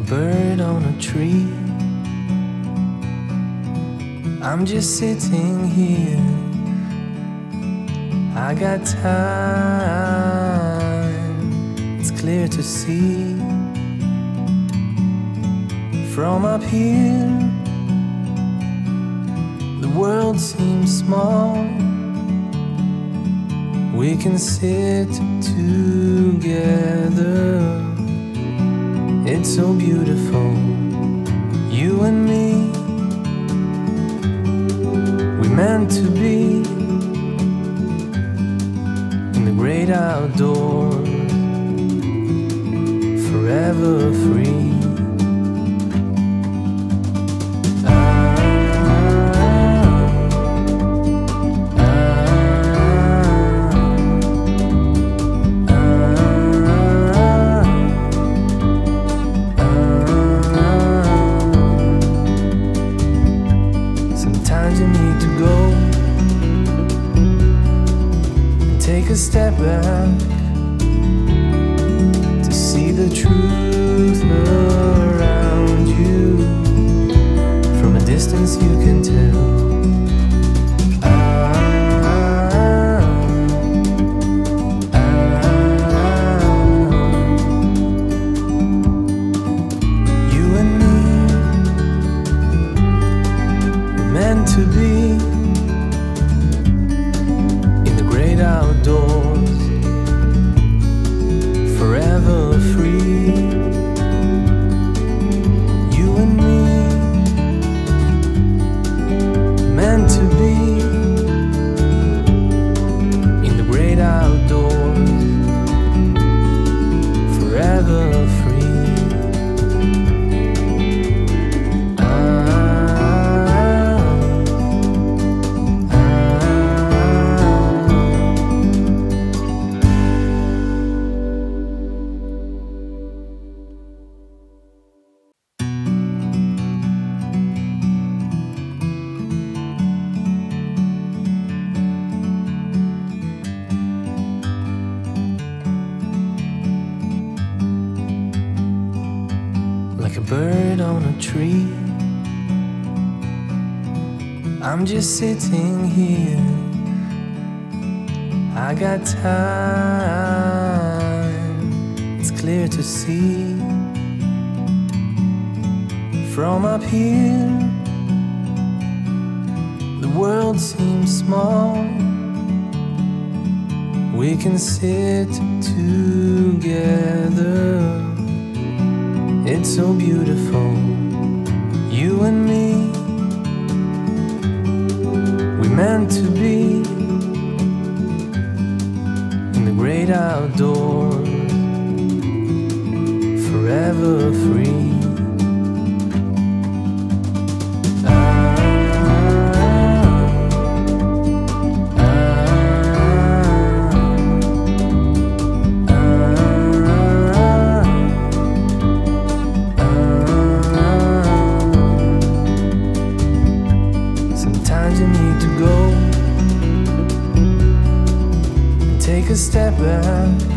bird on a tree. I'm just sitting here, I got time, it's clear to see. From up here, the world seems small. We can sit together, it's so beautiful, you and me. We meant to be in the great outdoors, forever free. Sometimes you need to go and take a step back to see the truth around you. From a distance you can tell. You and me were meant to be in the great outdoors, forever free. You and me, meant to be in the great outdoors, forever free. Like a bird on a tree, I'm just sitting here, I got time, it's clear to see. From up here, the world seems small. We can sit together, it's so beautiful, you and me. We meant to be in the great outdoors, forever free. Sometimes you need to go and take a step back